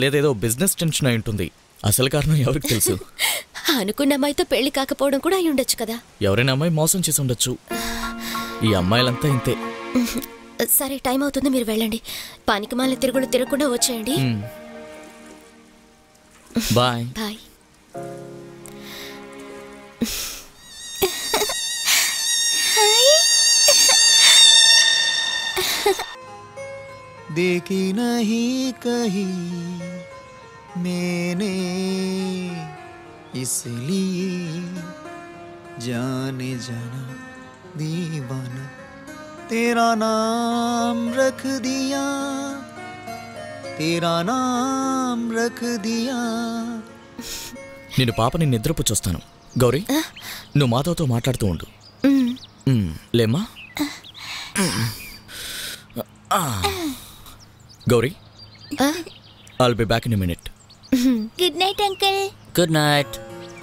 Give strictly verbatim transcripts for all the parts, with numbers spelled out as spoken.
లేదేదో business tension అయి ఉంటుంది. అసలు కారణం ఎవరికి తెలుసు? అనుకున్న అమ్మాయితో పెళ్లి కాకపోవడం కూడా అయి ఉండొచ్చు కదా. ఎవరైనా అమ్మాయి మోసం చేసి ఉండొచ్చు. ఈ అమ్మాయిలంతా ఇంతే. సరే, టైం అవుతుంది, మీరు వెళ్ళండి. పానికిమాలిన తిరుగులు తిరగకుండా వచ్చేయండి. Bye bye. देखी नहीं कहीं मैंने इसलिए जाने जाना दीवाना तेरा नाम रख दिया तेरा नाम रख दिया. నేను పాపని నిద్రపుచ్చొస్తాను. గౌరీ, నువ్వు మాధవ్తో మాట్లాడుతూ ఉండు. లేమ్మా. Gauri, I'll be back in a minute. Good night uncle. Good night.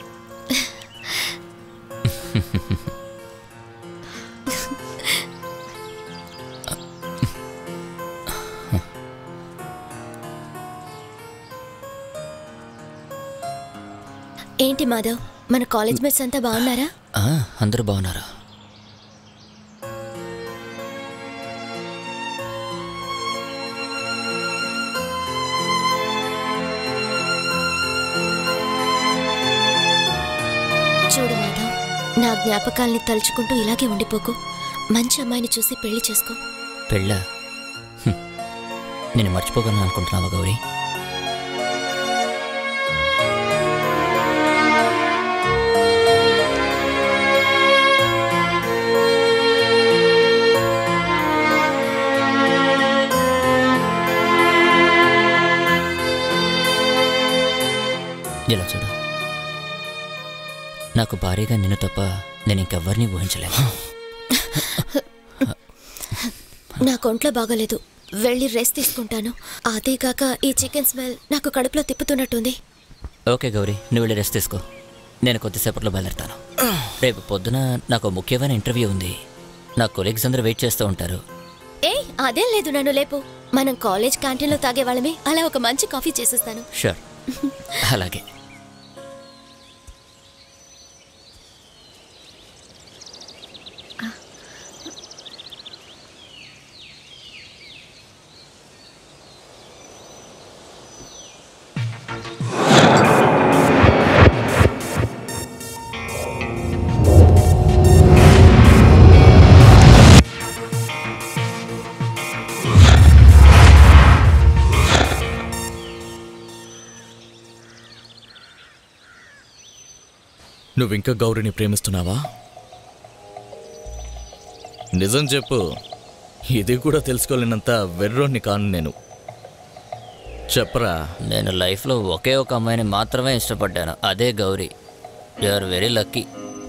ఏంటి మాధవ్, మన కాలేజ్ మేట్స్ అంతా బాగున్నారా? అందరూ బాగున్నారా? చూడు మాధవ్, నా జ్ఞాపకాల్ని తలుచుకుంటూ ఇలాగే ఉండిపోకు. మంచి అమ్మాయిని చూసి పెళ్లి చేసుకో. పెళ్ళా? నేను మర్చిపోగలను అనుకుంటున్నావా గౌరీ? ఇలా చూడు, నాకు భారీగా నిన్ను తప్ప నేను ఇంకెవ్వరిని ఊహించలేను. నాకు ఒంట్లో బాగోలేదు, వెళ్ళి రెస్ట్ తీసుకుంటాను. అదేగాక ఈ చికెన్ స్మెల్ నాకు కడుపులో తిప్పుతున్నట్టుంది. ఓకే గౌరీ, నువ్వు వెళ్ళి రెస్ట్ తీసుకో. నేను కొద్దిసేపట్లో బయలుదేరుతాను. రేపు పొద్దున నాకు ముఖ్యమైన ఇంటర్వ్యూ ఉంది. నా కొలీగ్స్ అందరూ వెయిట్ చేస్తూ ఉంటారు. ఏ అదేం లేదు, నన్ను లేపు. మనం కాలేజ్ క్యాంటీన్లో తాగే వాళ్ళమే, అలా ఒక మంచి కాఫీ చేసేస్తాను. షూర్, అలాగే. నువ్వింకా గౌరీని ప్రేమిస్తున్నావా? నిజం చెప్పు, ఇది కూడా తెలుసుకోలేనంత వెర్రోన్ని కాను నేను. చెప్పరా. నేను లైఫ్లో ఒకే ఒక అమ్మాయిని మాత్రమే ఇష్టపడ్డాను, అదే Gauri. You are very lucky.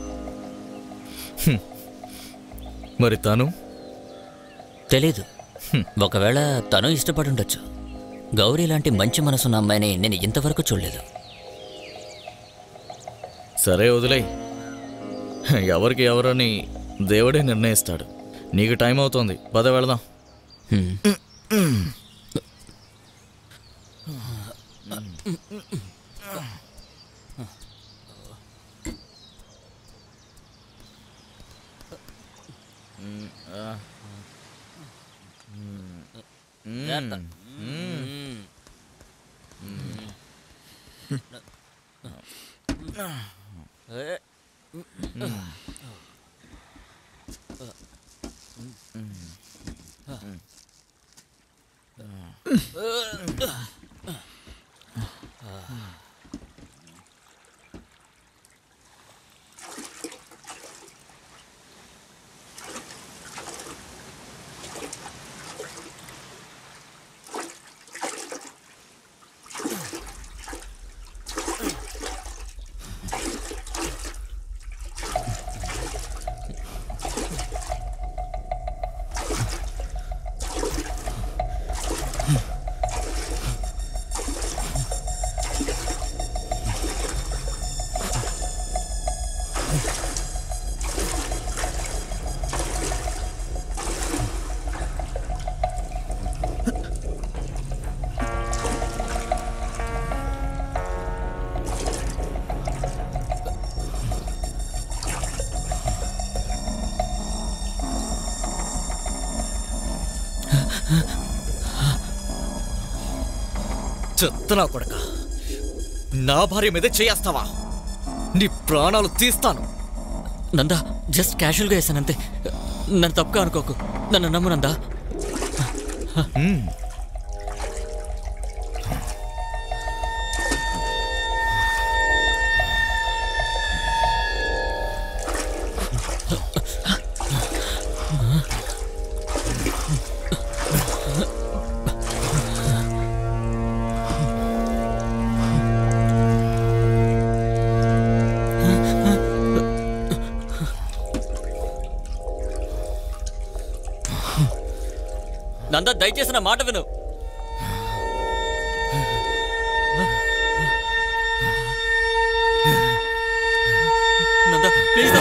మరి తను? తెలీదు, ఒకవేళ తను ఇష్టపడి ఉండొచ్చు. గౌరీ లాంటి మంచి మనసున్న అమ్మాయిని నేను ఇంతవరకు చూడలేదు. సరే వదిలే, ఎవరికి ఎవరని దేవుడే నిర్ణయిస్తాడు. నీకు టైం అవుతోంది, పద వెళదాం. చెత్తనా కొడక, నా భార్య మీదే చేస్తావా? నీ ప్రాణాలు తీస్తాను. నందా, జస్ట్ క్యాషువల్గా వేసానంతే. నన్ను తప్పుగా అనుకోకు, నన్ను నమ్ము నందా. నందా, దయచేసి నా మాట విను. నందా ప్లీజ్.